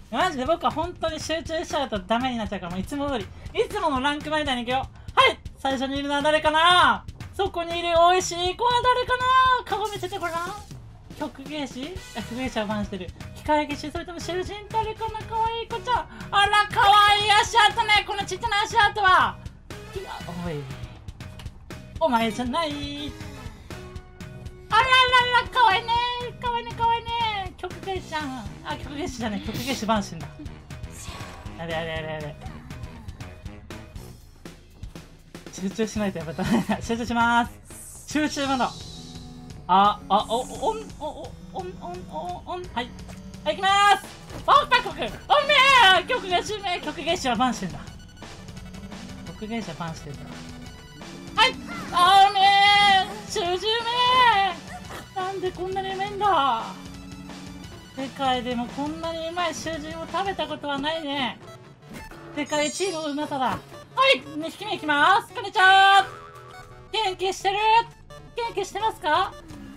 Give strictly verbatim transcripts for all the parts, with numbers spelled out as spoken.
マジで僕は本当に集中しちゃうとダメになっちゃうから、もういつも通りいつものランク前みたいに行くよ。はい、最初にいるのは誰かな。そこにいる美味しい子は誰かな。顔見せてごらん。曲芸師、曲芸師はバンしてる。機械技師、それとも囚人、誰かな。かわいい子ちゃん。あらかわいい足跡ね。このちっちゃな足跡はおいお前じゃない。あららら、かわいいね。かわいいね、かわいいね。曲芸師ちゃん。あ、曲芸師じゃねえ、曲芸師バンしてんだ。やべやべやべやべ。集中しないとやっぱダメだ。集中しまーす。集中モード。あ、あ、お、おん、お、お、おん、おん、お、おん、はい。はい、行きまーす。おっぱくく、おめえ曲芸師め、曲芸師はバンしてんだ。曲芸師はバンしてんだ。はい、あ、おめえ囚人め、なんでこんなにうめえんだ。世界でもこんなにうまい囚人を食べたことはないね。世界一のうまさだ。はい、にひきめいきます。こんにちは。元気してる？元気してますか？はい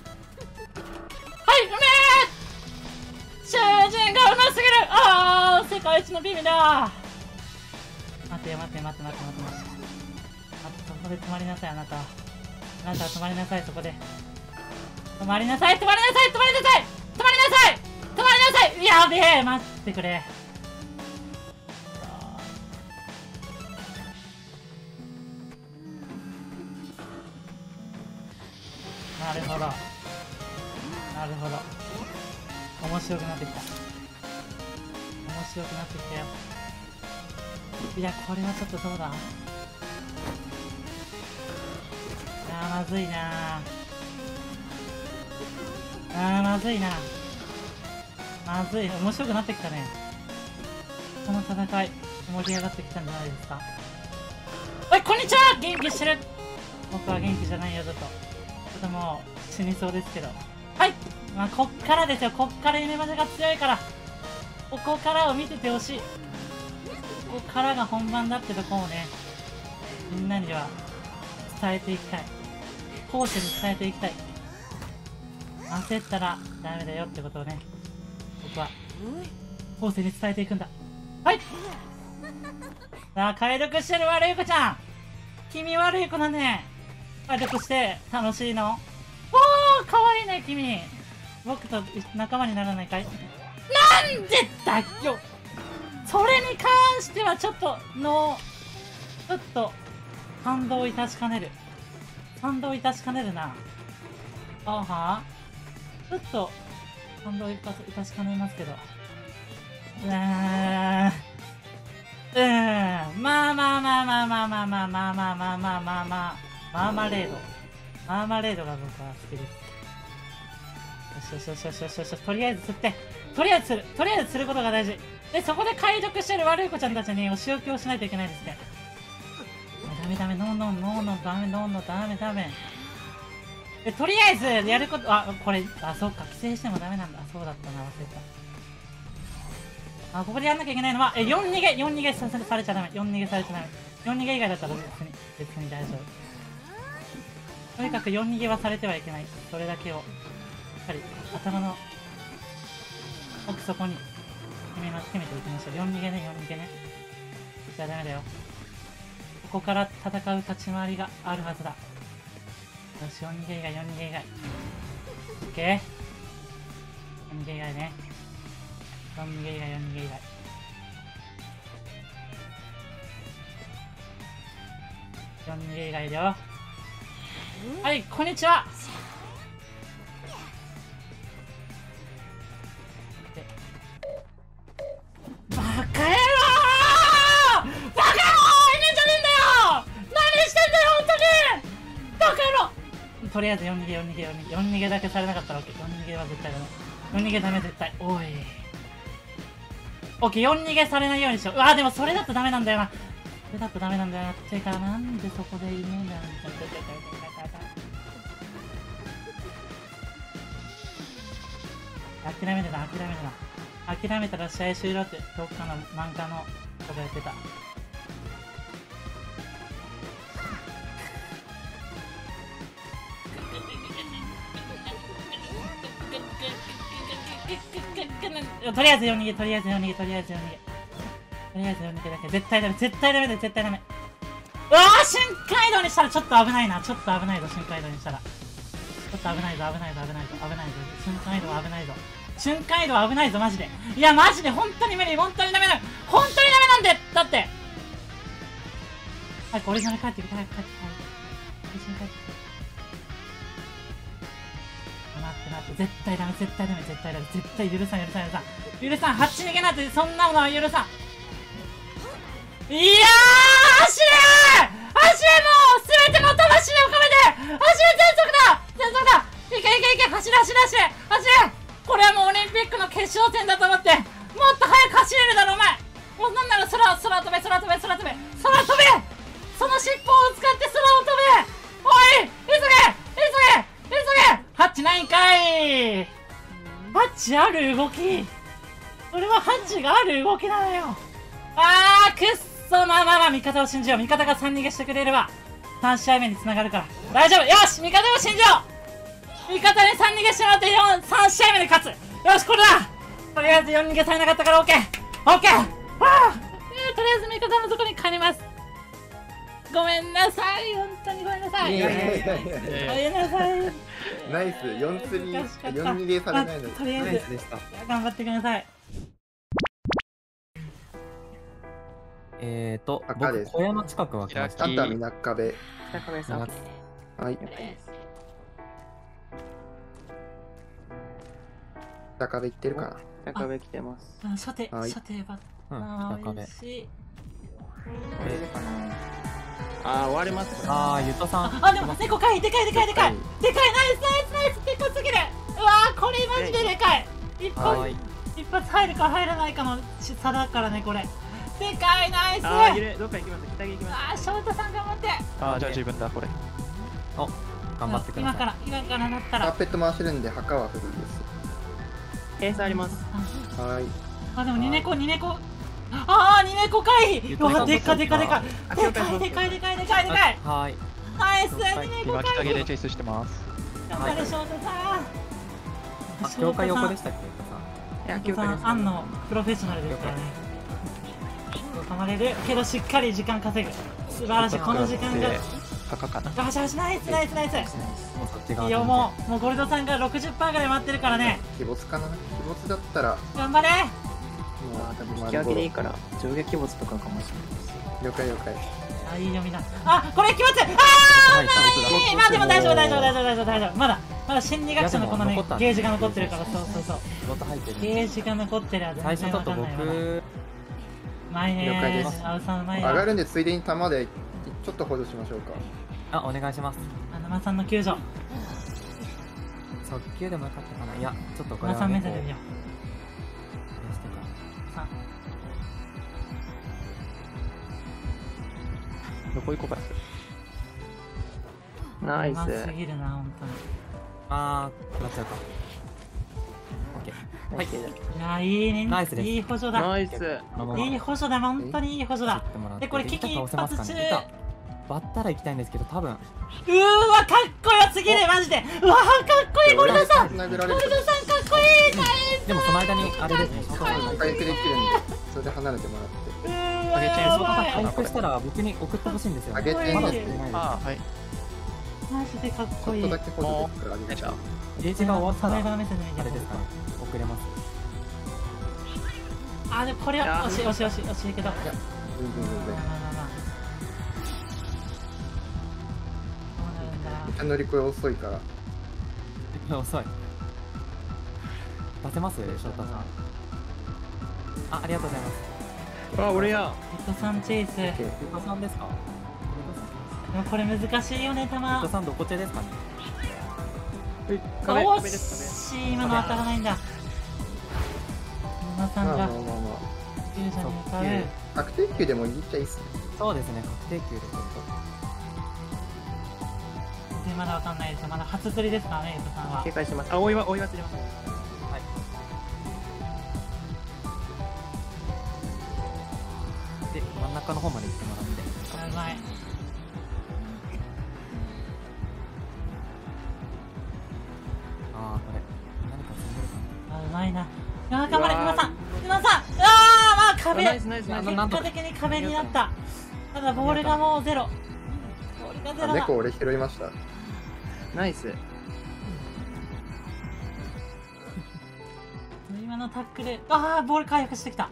、うめえ！囚人がうますぎる。あー、世界一のビビだ。待てよ、待て待て待て待て待て。あ、そこで止まりなさい、あなた。あなたは止まりなさい、そこで。止まりなさい、止まりなさい、止まりなさい、止まりなさい、止まりなさい。やべえ、待ってくれ。なるほど、なるほど。面白くなってきた。面白くなってきたよ。いや、これはちょっとどうだ。あー、まずいなあー、まずいな。まずい。面白くなってきたね。この戦い盛り上がってきたんじゃないですか。おい、こんにちは。元気してる？僕は元気じゃないよ、ずっと。ちょっともう死にそうですけど。はい、まあ、こっからですよ。こっから夢魔女が強いから、ここからを見ててほしい。ここからが本番だってとこをね、みんなには伝えていきたい。後世に伝えていきたい。焦ったらダメだよってことをね、僕は後世に伝えていくんだ。はい、さあ、解読してる悪い子ちゃん、君悪い子だね。解読して楽しいの？おー、かわいいね、君。僕と仲間にならないかい？なんでだよ。それに関してはちょっとのちょっと反動いたしかねる。反動いたしかねるな。あはちょっと反動いたしかねますけど。うーん。うーん。まあまあまあまあまあまあまあまあまあまあまあまあまあ。マーマレード。マーマレードが僕は好きです。よしよしよしよしよしよし。とりあえず釣って。とりあえず釣る。とりあえず釣ることが大事。で、そこで解読してる悪い子ちゃんたちにお仕置きをしないといけないですね。ダメダメ、ノーノーノーノーダメ、ノーノーダメダメ。で、とりあえずやること、あ、これ、あ、そっか、規制してもダメなんだ。そうだったな、忘れた。あ、ここでやんなきゃいけないのは、え、よん逃げ、よん逃げさされちゃダメ。よん逃げされちゃダメ。よん逃げ以外だったら別に、別に大丈夫。とにかくよん逃げはされてはいけない。それだけを、しっかり頭の奥底に決めま、決めていきましょう。よん逃げね、よん逃げね。じゃあダメだよ。ここから戦う立ち回りがあるはずだ。よし、よん逃げ以外、よん逃げ以外。オッケー。よん逃げ以外ね。よん逃げ以外、よん逃げ以外。よん逃げ以外だよ。はい、こんにちは。バカ野郎！バカ野郎！いねえんじゃねえんだよ！何してんだよ、本当に！バカ野郎！とりあえずよん逃げ、よん逃げ、よん逃げ、よん逃げだけされなかったら OK。よん逃げは絶対ダメ。よん逃げダメ、絶対。おい。OK、よん逃げされないようにしよう。うわ、でもそれだとダメなんだよな。それだとダメなんだよな。てか、なんでそこでいねえんだよ。諦めてた、諦めてた。諦めたら試合終了ってどっかの漫画のことやってた。うとりあえずよん逃げ、とりあえずよん逃げ、とりあえずよん逃げ。とりあえずよん逃げだけ。絶対ダメ、絶対ダメだよ、絶対ダメ。うわー、瞬間移動にしたらちょっと危ないな。ちょっと危ないぞ、瞬間移動にしたら。ちょっと危ないぞ、危ないぞ、危ないぞ、危ないぞ。瞬間移動危ないぞ。瞬間移動危ないぞ、マジで。いや、マジで、本当に無理、本当にダメだ。本当にダメなんでだって。早くオリジナル帰ってきて、早く帰ってきて。オリジナル帰ってきて。待って待って、絶対ダメ、絶対ダメ、絶対ダメ、絶対許さん、許さん、許さん。許さん、ハッチ逃げなんて、そんなものは許さん。いやー、走れー走れ、もうすべての魂を込めて走れ、全速だ全速だ、いけいけいけ、走れ走れ走れ走れ。これはもうオリンピックの決勝戦だと思って、もっと早く走れるだろお前。もうなんなら空空飛べ空飛べ空飛べ空飛べ、その尻尾を使って空を飛べ。おい、急げ急げ急げ。ハッチないんかい。ハッチある動き、これはハッチがある動きなのよ。あー、くっそ。まあまあまあ、味方を信じよう。味方がさん逃げしてくれればさん試合目に繋がるから大丈夫。よし、味方を信じよう。味方にさん逃げしてもらってよん、さん試合目で勝つ。よし、これだ。とりあえずよん逃げされなかったから OK OK。 はあ、えー、とりあえず味方のとこに帰ります。ごめんなさい、本当にごめんなさい。 いやいやいやいや、 ごめんなさい。 ナイス、よんスリー、よん逃げされないの。 とりあえずナイスでした。 頑張ってください。 えーと、 赤です僕、小屋の近くは来ました。 あとはみなかべ。 北壁さん。 はいはい。北壁行ってるかな。 北壁来てます。 あ、初手、 はい初手バッうん、 ター北壁。 美味しい。 これでかな。あー、終わります。 あー、ゆとさん。 あ、あ、でも猫かい、でかいでかいでかいでかい、ナイスナイスナイス、でかすぎる。うわー、これマジででかい。一発はーい。 一発入るか入らないかの差だからね、これ。でかい、ナイス。 あー、揺れ、どっか行きます。北木行きます。 あー、翔太さん頑張って。 ああ、じゃあ自分だ、これ。 お、頑張ってください。 今から今からなったら。 カーペット回してるんで墓はフルでケースあります。 す。はい。 あ、でも二猫二猫。ああ、二猫回避。うわ、でかでかでかあでかいでかいでかいでかいでかい。 はーい。 ナイス、 はい二猫今、北回避。 毛でチェイスしてます。 頑張れ、翔太さん。 あ、境界横でしたっけ、ゆいや、 翔太さん、アンのプロフェッショナルですからね。噛まれるけどしっかり時間稼ぐ。素晴らしい、この時間が。 赤かな。 よしよし、ナイスナイスナイス。 ゆとさん。もうそっち側いいよ、もうもうゴルドさんが ろくじゅっパーセント ぐらい待ってるからね。 鬼没かな。鬼没だったら、も頑張れ。 まあ、多分引き分けでいいから、上下鬼没とかかもしれないです。 了解了解。 あ、いい読みだ。あ、これ気持ちいい。あはいー、いい。まあでも大丈夫大丈夫大丈夫大丈夫大丈夫。まだまだ心理学者のこのねいやでも残ったゲージが残ってるから、そうそうそう。 仕事入ってるんゲで。 ージが残ってるは最全然初ちょっとわかんないわ。う僕、 まいね了解ですー。青さんうまいな。 上がるんでついでに弾でちょっと補助しましょうか。 あ、お願いします。 あ、生さんの救助。 速球でもよかったかな。いや、ちょっとこれ生さんはね、こう目線で見よあれしてかう。さん。 どこ行こうか。 ナイうますス。 ぎるな、本当に。 あー、なっちゃうか。オッケー。はい。 いやー、いいね。 ナイスですいい補助だ。 ナイス。 このままいい補助だ、本当にいい補助だ。 ってもらってで、これ危機一倒せますか発中。 ね。板割ったら行きたいんですけど、多分。 うーわ、かっこよすぎる、マジで。うわー、かっこいい、ゴルドさん。ゴ殴られるルドさん、かっこいい。ナイス。 でもその間にあれですね、 と回復できるんで、それで離れてもらって。 うーわあげちゃいそうやばい回復したら僕に送ってほしいんですよね。 あげてまだんです送ってないです。 ああ、はい。 マジでかっちこいい。 ょっとだけ補助できるからあげて。 ゲージが終わったら、 サバイバーメッセージあれですかね、送れます。 あ、でもこれは惜しい惜しい惜しい惜しいけど。 いや、全然全然。 まあまあまあまあ。 めっちゃ乗り越え遅いから。 遅い。出せます翔太さん。あ、ありがとうございます。 あ、俺や。 ヒットさんチェイス。でゆとさんですか？ もこれ難しいよね、たゆまと。さんどこちですかね？ 壁、 惜壁です、 しい、今の当たらないんだ。馬さんがまあまあまあま救助に向かう。 あ。確定球でもいっちゃいいっすね。 そうですね、確定球でちょっでまだわかんないですよ。まだ初釣りですからね、ヒットさんは警。戒します。あ、追いは、追い忘れます。 と。はい。で、真ん中の方まで行ってもらって。 うまい。 あー、これ、何か積んでるかあ、うまいな。あ、頑張れ、馬さん。 壁、 ナイスナイスナイス。 結果的に壁になった。ただボールがもうゼロ。ボールがゼロだ。 猫俺拾いました。 ナイス。 今のタックル、ああボール回復してきた。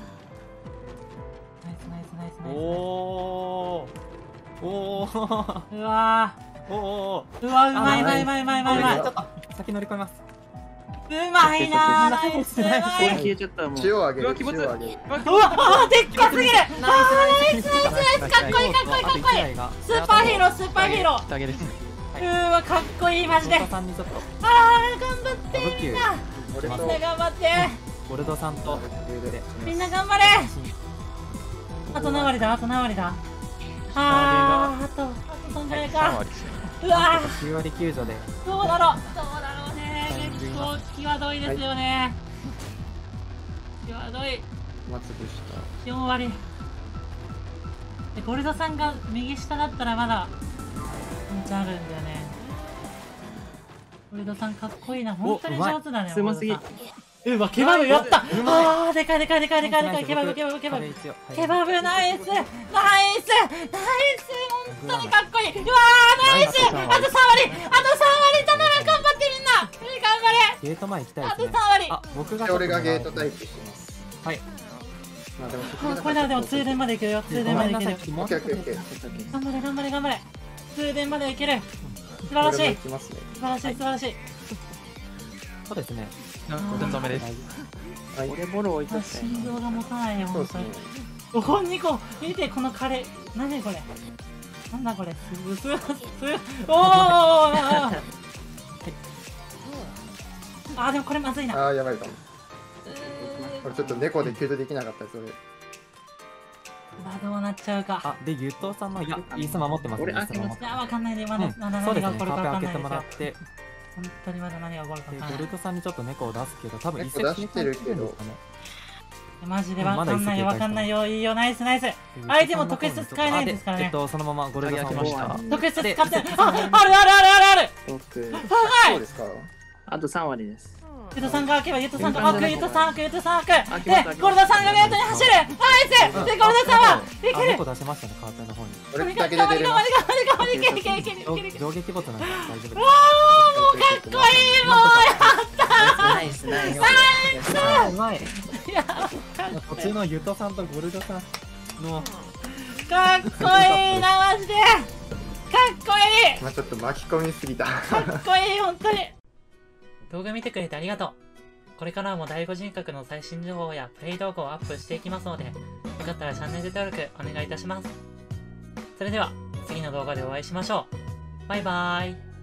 ナイスナイスナイスナイス。 おおおーうわおおーうわうまいうまいうまいうまいうまいうまい。 ちょっと先乗り越えます。 うまいなー、ナイスうまボール消い。 えちゃったらもう。 塩をあげる。 うわ気持ち塩をあげる。 うわあーでっかすぎる。あーナイスナイスナイス、かっこいいかっこいいかっこいい。スーパーヒーロースーパーヒーロー。 だけです。 うーわかっこいいマジで。あボルドさんにちょっとあ頑張って武器みんな。 俺とみんな頑張って。 ボルドさんとでみんな頑張れ。あと何割だあと何割だ。あーあとあとそんぐらいさんか。 割ですね。 うわきゅう割救助でーどうだろうどうだろうね。結構際どいですよね。際どい。 まつぶした。 よん割でゴルドさんが右下だったらまだワンチャンあるんだよね。ゴルドさんかっこいいな。本当に上手だね。 すますぎ。 うわケバブやった。あーでかいでかいでかいでかいでかい。ケバブケバブケバブケバブナイスナイスナイス本当にかっこいい。うわーナイス。あとさん割あとさん割頼む頑張ってみんな。頑張ゲート前行きたいれ。あとですね。 さん割。 あ僕がで俺がゲート待機します。 はい。 まあでもそあこれならでも通電までいけるよ。通電までいける。 オッケーオッケーオッケー。 頑張れ頑張れ頑張れ。通電までいける。素晴らし俺もい行きますね。 素晴らしい素晴らしい。 そうですね。 ごてん止めです。 はい。 俺ボロ置いちゃあったよ。 心臓が持たないよそうですね本当に。。おほんにこ見てこのカレー。何これ。なんだこれ。すすすおお。あでもこれまずいな。 ああやばいかも。 うーこれちょっと猫で救助できなかったです俺。 まあどうなっちゃうか。 あでゆっとうさんのいやイース守ってますね。 俺イース守っていやわかんないねまだまだそうですね。 何が起こるかわかカーペ開けてんないですよ。 もらって本当にまだ何が起こるかでわかんないゴル。ドさんにちょっと猫を出すけど多分一猫出してるけどですかね。 マジでわかんないよわかんないよ。いいよナイスナイス。相手も特質使えないですからねあえっとそのままゴルドさんをあげました。 特質使ってああるあるあるあるある。 僕そうですか。 あとさん割です。 ゆとさんが開けばゆとさんが開くゆとさん開くゆとさん開く。 開きますでゴルドさんがゲートに走る。ナイス。でゴルドさんはいあける。 猫出しましたねカーペの方に。 俺頑張りだけで出れます。 頑張り頑張り頑張りいけるいけるいけるいけるいける。 上撃没なんで大丈夫です。 もうかっこいいもうナイスナイス。 あうまい。 いや途中のゆとさんとゴルドさんのかっこいいなマジで。かっこいい。 まあちょっと巻き込みすぎた。 かっこいい本当に。動画見てくれてありがとう。これからも第五人格の最新情報やプレイ動画をアップしていきますので、よかったらチャンネル登録お願いいたします。それでは次の動画でお会いしましょう。バイバーイ。